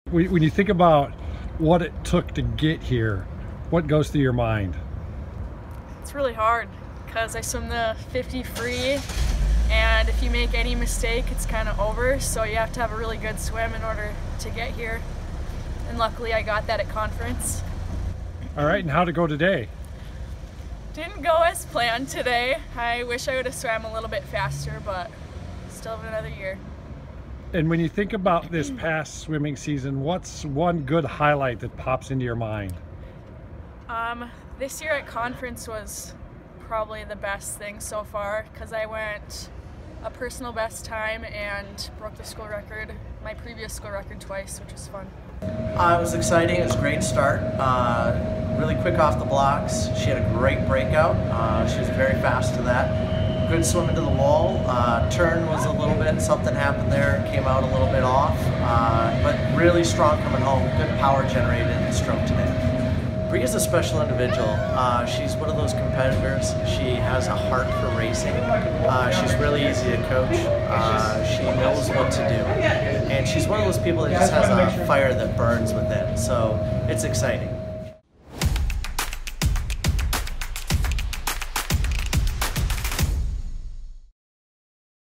When you think about what it took to get here, what goes through your mind? It's really hard because I swim the 50 free, and if you make any mistake, it's kind of over. So you have to have a really good swim in order to get here. And luckily I got that at conference. All right, and how'd it go today? Didn't go as planned today. I wish I would have swam a little bit faster, but still have another year. And when you think about this past swimming season, what's one good highlight that pops into your mind? This year at conference was probably the best thing so far because I went a personal best time and broke the school record, my previous school record twice, which was fun. It was exciting. It was a great start. Really quick off the blocks. She had a great breakout. She was very fast to that. Good swim into the wall. Turn was a little bit, something happened there, came out a little bit off. But really strong coming home. Good power generated in the stroke today. Bria's a special individual. She's one of those competitors. She has a heart for racing. She's really easy to coach. She knows what to do. And she's one of those people that just has a fire that burns within. So it's exciting.